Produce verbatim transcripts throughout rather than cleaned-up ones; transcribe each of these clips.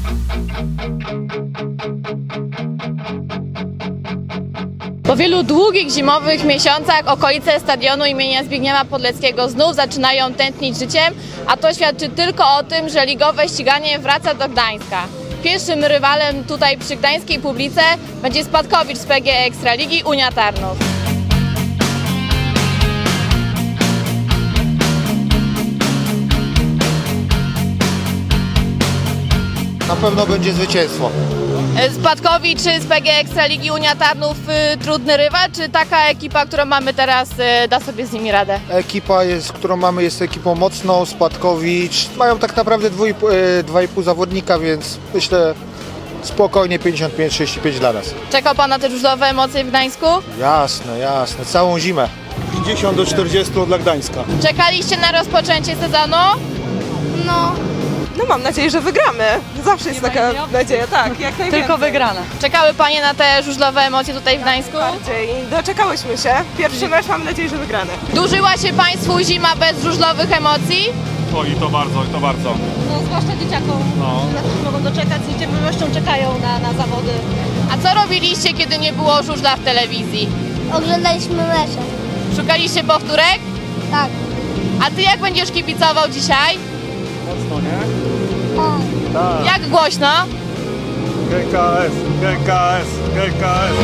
Po wielu długich zimowych miesiącach okolice stadionu imienia Zbigniewa Podleckiego znów zaczynają tętnić życiem, a to świadczy tylko o tym, że ligowe ściganie wraca do Gdańska. Pierwszym rywalem tutaj przy gdańskiej publice będzie Spadkowicz z P G E Ekstraligi Unia Tarnów. Na pewno będzie zwycięstwo. Spadkowicz z P G E Ekstraligi Unia Tarnów y, trudny rywal, czy taka ekipa, którą mamy teraz, y, da sobie z nimi radę? Ekipa, jest, którą mamy, jest ekipą mocną. Spadkowicz mają tak naprawdę dwa i pół zawodnika, więc myślę spokojnie pięćdziesiąt pięć trzydzieści pięć dla nas. Czekał Pan na te żużlowe emocje w Gdańsku? Jasne, jasne. Całą zimę. pięćdziesiąt do czterdziestu dla Gdańska. Czekaliście na rozpoczęcie sezonu? No. No mam nadzieję, że wygramy. Zawsze jest taka nadzieja, tak, jak najwięcej. Tylko wygrana. Czekały Panie na te żużlowe emocje tutaj w Gdańsku? Bardziej. Doczekałyśmy się. Pierwszy mecz, mam nadzieję, że wygrany. Dłużyła się Państwu zima bez żużlowych emocji? O i to bardzo, i to bardzo. No, zwłaszcza dzieciakom, no. Na których mogą doczekać i cierpliwością czekają na, na zawody. A co robiliście, kiedy nie było żużla w telewizji? Oglądaliśmy mecze. Szukaliście powtórek? Tak. A Ty jak będziesz kibicował dzisiaj? Mocno, nie? Tak. Jak głośno? G K S, G K S, G K S.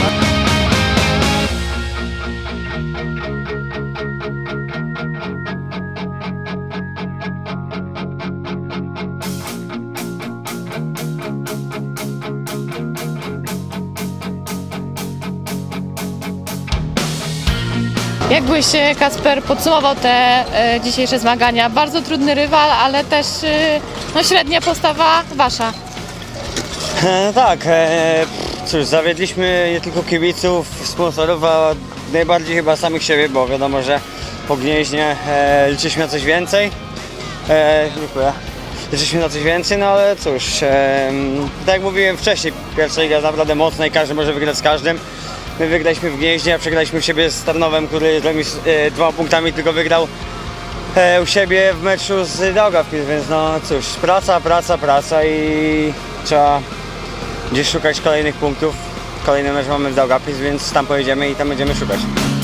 Jakbyś, Kacper, podsumował te e, dzisiejsze zmagania? Bardzo trudny rywal, ale też e, no, średnia postawa Wasza. E, tak, e, cóż, zawiedliśmy nie tylko kibiców, sponsorów, a najbardziej chyba samych siebie, bo wiadomo, że po Gnieźnie e, liczyliśmy na coś więcej. E, dziękuję. Liczyliśmy na coś więcej, no ale cóż, e, tak jak mówiłem wcześniej, pierwsza liga jest naprawdę mocna i każdy może wygrać z każdym. My wygraliśmy w Gnieźnie, a przegraliśmy u siebie z Tarnowem, który remis, e, dwoma punktami tylko wygrał e, u siebie w meczu z Daugavpils, więc no cóż, praca, praca, praca i trzeba gdzieś szukać kolejnych punktów. Kolejny mecz mamy w Daugavpils, więc tam pojedziemy i tam będziemy szukać.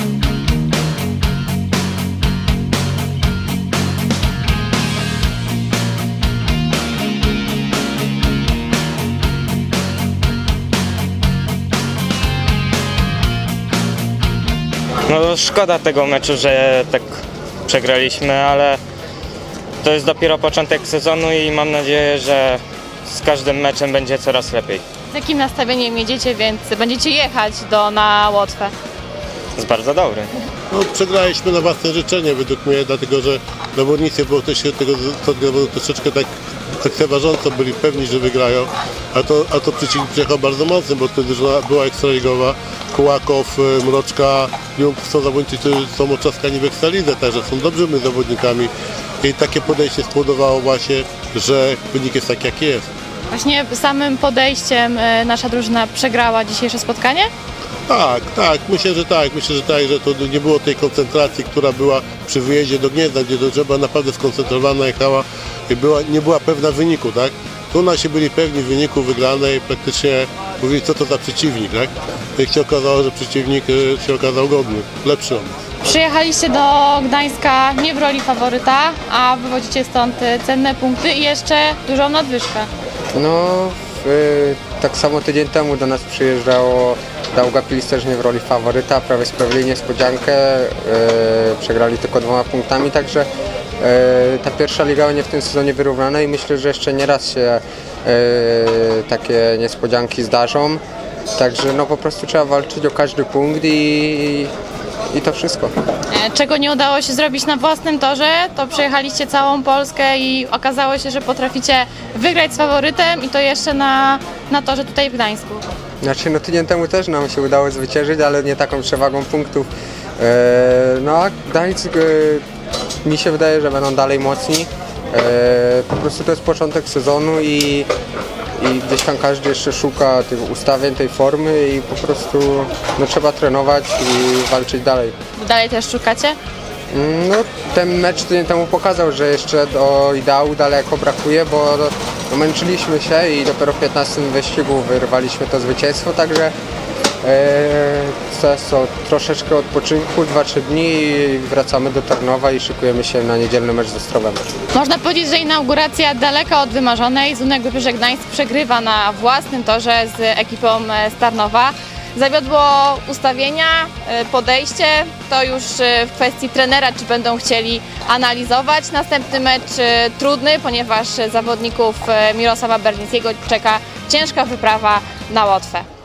No szkoda tego meczu, że tak przegraliśmy, ale to jest dopiero początek sezonu i mam nadzieję, że z każdym meczem będzie coraz lepiej. Z jakim nastawieniem jedziecie, więc będziecie jechać do, na Łotwę? Jest bardzo dobry. No, przegraliśmy na własne życzenie według mnie, dlatego że zawodnicy było też tego zawodu troszeczkę tak lekceważąco byli pewni, że wygrają, a to, a to przeciwnik przyjechał bardzo mocny, bo wtedy była ekstraligowa. Kułakow, Mroczka, Jung są zawodnicy, którzy są otrzaskani w ekstralidze, także są dobrymi zawodnikami i takie podejście spowodowało właśnie, że wynik jest taki, jaki jest. Właśnie samym podejściem nasza drużyna przegrała dzisiejsze spotkanie? Tak, tak, myślę, że tak, myślę, że tak, że to nie było tej koncentracji, która była przy wyjeździe do Gniezna, gdzie trzeba naprawdę skoncentrowana jechała i była, nie była pewna wyniku, tak? Tu nasi byli pewni wyniku wygranej, praktycznie mówili, co to za przeciwnik, tak? I się okazało, że przeciwnik się okazał godny, lepszy od nas. Przyjechaliście do Gdańska nie w roli faworyta, a wywodzicie stąd cenne punkty i jeszcze dużą nadwyżkę. No, y, tak samo tydzień temu do nas przyjeżdżało Daugavpils też nie w roli faworyta, prawie sprawili niespodziankę, y, przegrali tylko dwoma punktami, także y, ta pierwsza liga będzie w tym sezonie wyrównana i myślę, że jeszcze nie raz się y, takie niespodzianki zdarzą, także no po prostu trzeba walczyć o każdy punkt i, i to wszystko. Czego nie udało się zrobić na własnym torze, to przejechaliście całą Polskę i okazało się, że potraficie wygrać z faworytem i to jeszcze na, na torze tutaj w Gdańsku. Znaczy no tydzień temu też nam się udało zwyciężyć, ale nie taką przewagą punktów. Eee, no a Gdańsk e, mi się wydaje, że będą dalej mocni. Eee, po prostu to jest początek sezonu i, i gdzieś tam każdy jeszcze szuka tych ustawień, tej formy i po prostu no, trzeba trenować i walczyć dalej. Dalej też szukacie? No ten mecz tydzień temu pokazał, że jeszcze do ideału daleko brakuje, bo no, męczyliśmy się i dopiero w piętnastym wyścigu wyrwaliśmy to zwycięstwo, także teraz to troszeczkę odpoczynku, dwa trzy dni i wracamy do Tarnowa i szykujemy się na niedzielny mecz z Ostrowem. Można powiedzieć, że inauguracja daleka od wymarzonej. Zunek Wybrzeże Gdańsk przegrywa na własnym torze z ekipą z Tarnowa. Zawiodło ustawienia, podejście, to już w kwestii trenera, czy będą chcieli analizować. Następny mecz trudny, ponieważ zawodników Mirosława Berlińskiego czeka ciężka wyprawa na Łotwę.